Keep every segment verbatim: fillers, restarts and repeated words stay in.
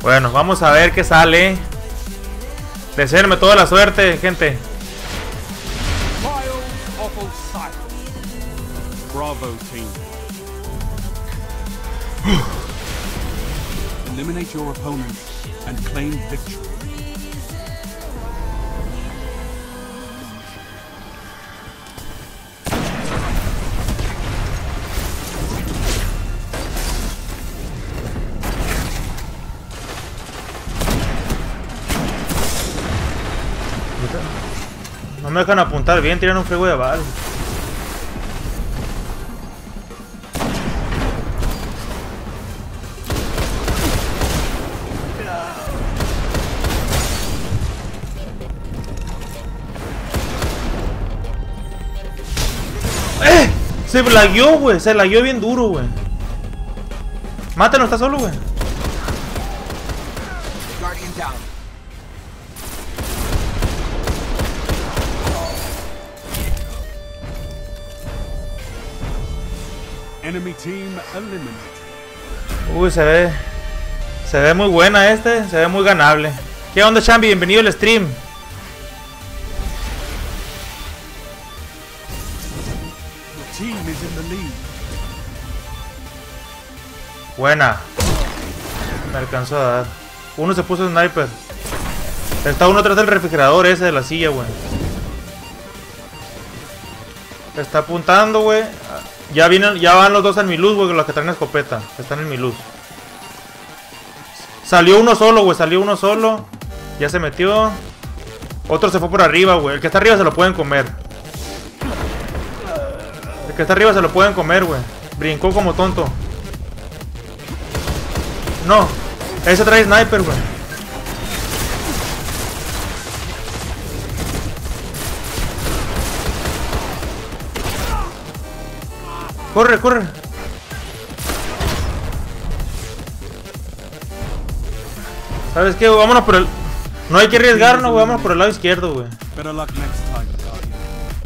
Bueno, vamos a ver qué sale. Deseenme toda la suerte, gente. Bravo team. Eliminate your opponent and claim victory. No me dejan apuntar bien, tiran un fuego de bala. ¡Eh! Se lagueó, güey. Se lagueó bien duro, güey. Mátalo, está solo, güey. Enemy team eliminated. Uy, se ve. Se ve muy buena este. Se ve muy ganable. ¿Qué onda, Chambi? Bienvenido al stream. The team is in the lead. Buena. Me alcanzó a dar. Uno se puso sniper. Está uno atrás del refrigerador ese de la silla, güey. Está apuntando, güey. Ya vienen, ya van los dos en mi luz, güey, los que traen escopeta. Están en mi luz. Salió uno solo, güey. Salió uno solo. Ya se metió. Otro se fue por arriba, güey. El que está arriba se lo pueden comer. El que está arriba se lo pueden comer, güey. Brincó como tonto. No. Ese trae sniper, güey. Corre, corre. ¿Sabes qué? Vámonos por el... No hay que arriesgarnos, güey. Vámonos por el lado izquierdo, güey. Better luck next time, Guardian.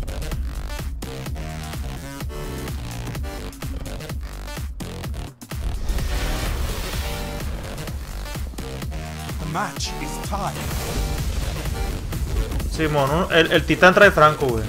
The match is tied. Simón, un- el, el titán trae franco, güey.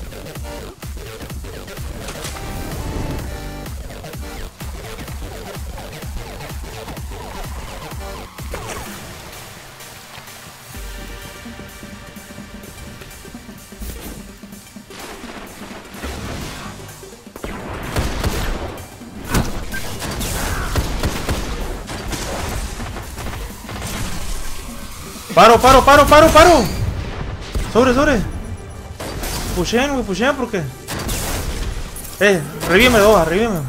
Paro, paro, paro, paro, paro. Sobre, sobre. Pushen, güey, pushen, ¿por qué? Eh, revíveme dos, revíveme.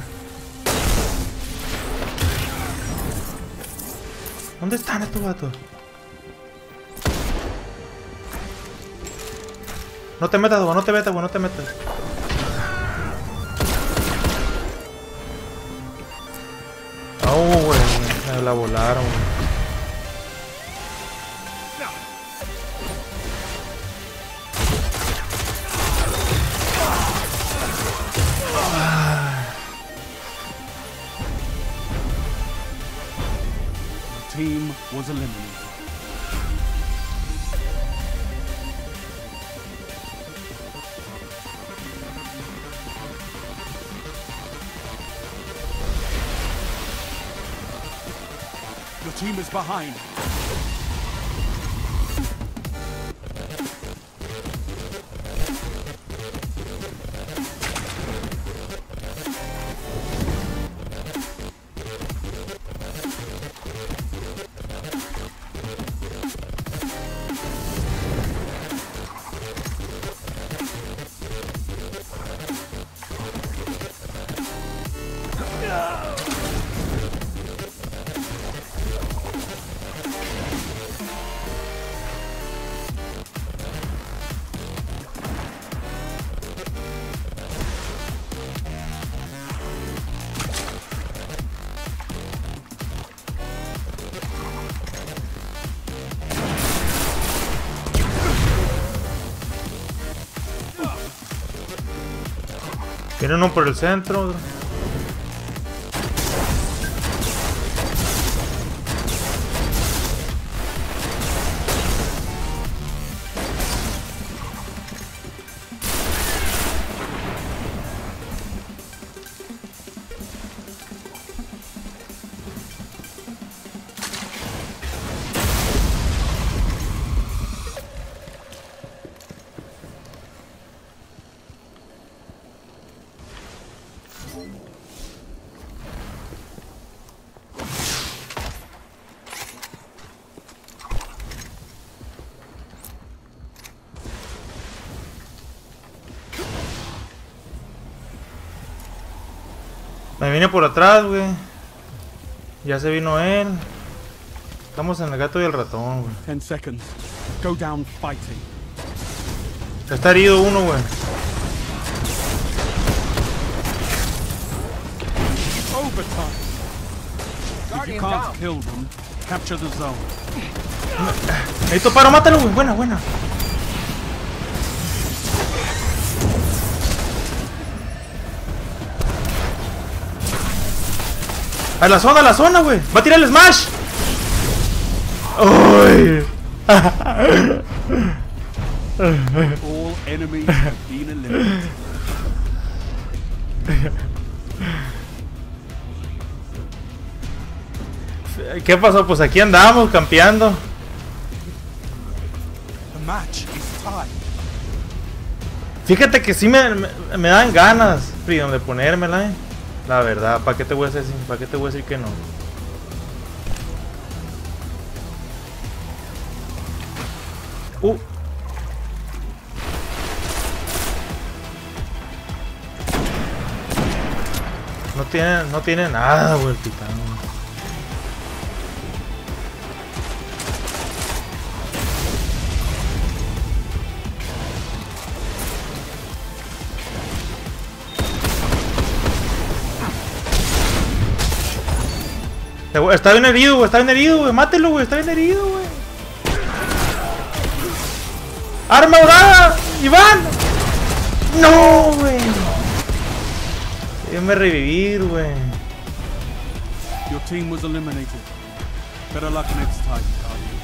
¿Dónde están estos vatos? No te metas, güey, no te metas, güey, no te metas. Oh, güey, me la volaron, güey. Team was eliminated. Your team is behind. Viene uno por el centro. Otro. Me viene por atrás, güey. Ya se vino él. Estamos en el gato y el ratón, güey. Ten seconds. Go down fighting. Está herido uno, güey. Overtime. If you can't kill them, capture the zone. Necesito paro, mátalo, güey. Buena, buena. A la zona, a la zona, güey. Va a tirar el smash. Uy. All enemies have been eliminated. ¿Qué pasó? Pues aquí andamos campeando. The match is tied. Fíjate que sí me, me, me dan ganas, Freedom, de ponérmela, eh. La verdad, ¿para qué te voy a decir, para qué te voy a decir que no? Uh. No tiene, no tiene nada, güey, el titán. Está bien herido, güey, está bien herido, güey. Mátelo, güey, está bien herido, güey. ¡Arma dorada! ¡Iván! ¡No, güey! Déjame revivir, güey. Your team was eliminated. Better luck next time, Guardian.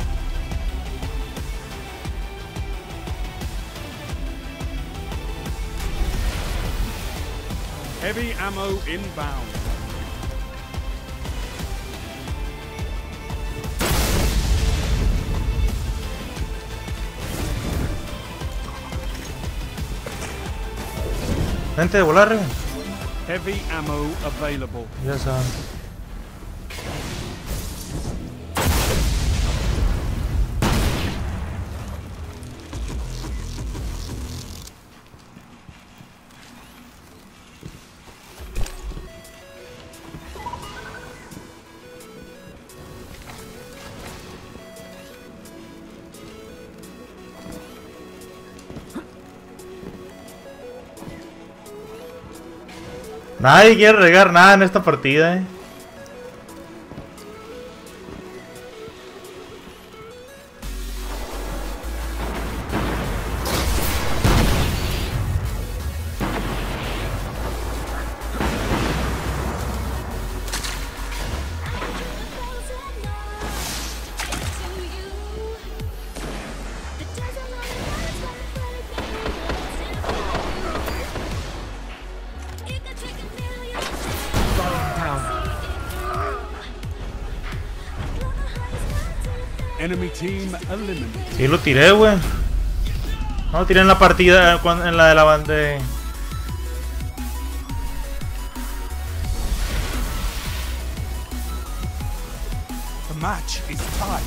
Heavy ammo inbound. Vente de volar, güey. Heavy ammo available. Ya sabes. Nadie quiere regar nada en esta partida, eh. Enemy team eliminated. Sí, lo tiré, güey. No, lo tiré en la partida, en la de la banda. De... The match is tied.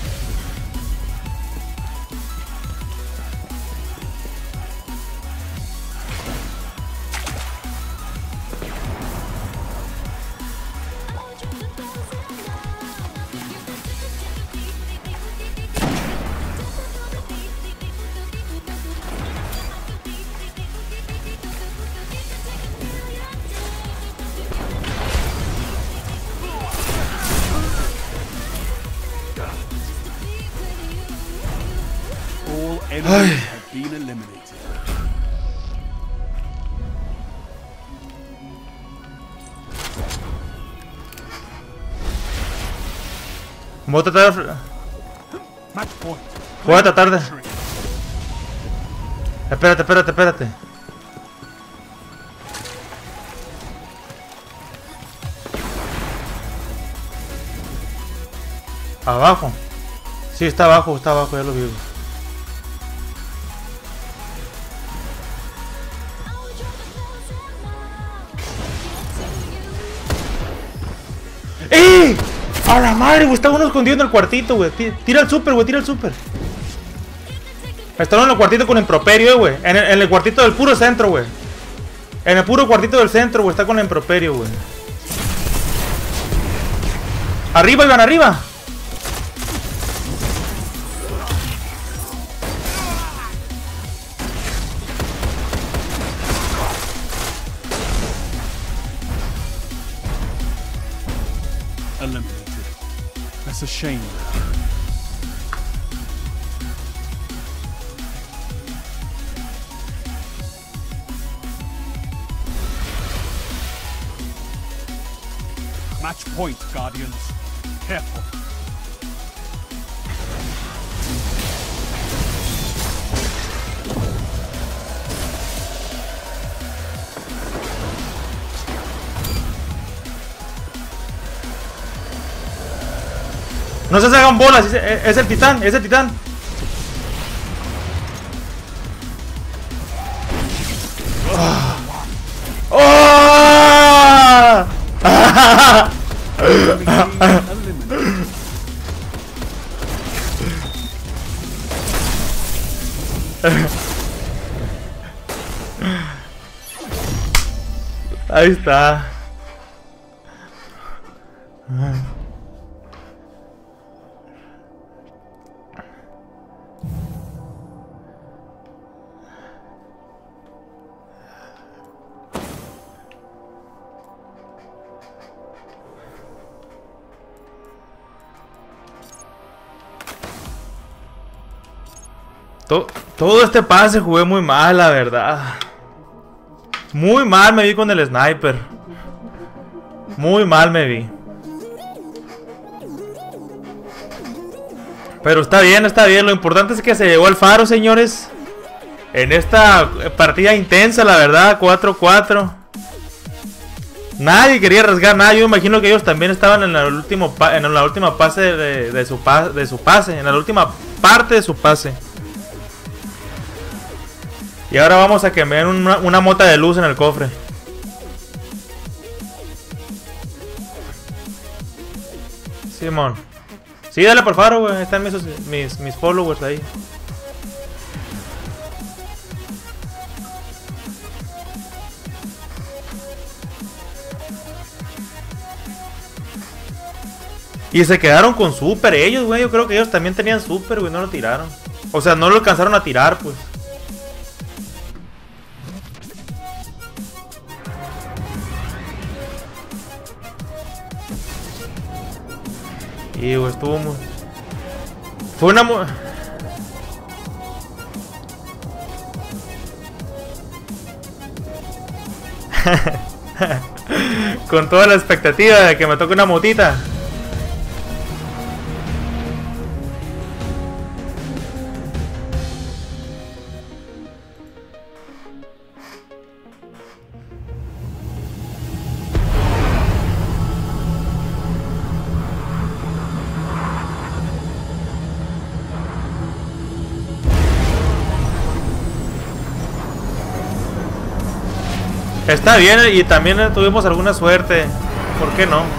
All enemies have been eliminated. Voy a tratar de... Match point. Voy a tratar de... Espérate, espérate, espérate. Abajo. Sí, está abajo, está abajo, ya lo vi. ¡Eh! ¡A la madre, güey! Está uno escondido en el cuartito, güey. Tira el super, güey, tira el super. Está uno en el cuartito con improperio, güey. En, en el cuartito del puro centro, güey. En el puro cuartito del centro, güey. Está con improperio, güey. Arriba, Iván, arriba. Eliminated. That's a shame. Match point, Guardians. Careful. No se hagan bolas, es, es el titán, es el titán. ¡Oh! ¡Oh! Ahí está. Todo, todo este pase jugué muy mal, la verdad. Muy mal me vi con el sniper. Muy mal me vi. Pero está bien, está bien. Lo importante es que se llegó al faro, señores. En esta partida intensa, la verdad. cuatro cuatro. Nadie quería arriesgar nada. Yo imagino que ellos también estaban en, el último en la última pase de, de, su pa de su pase. En la última parte de su pase. Y ahora vamos a que me den una, una mota de luz en el cofre. Simón. Sí, dale por favor, güey. Están mis, mis, mis followers ahí. Y se quedaron con super ellos, güey. Yo creo que ellos también tenían super, güey. No lo tiraron. O sea, no lo alcanzaron a tirar, pues. Y güey, estuvo muy... Fue una... Mu... Con toda la expectativa de que me toque una motita. Está bien, y también tuvimos alguna suerte. ¿Por qué no?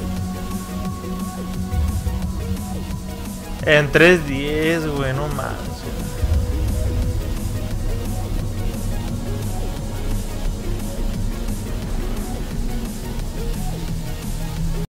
En tres diez, güey, no mames.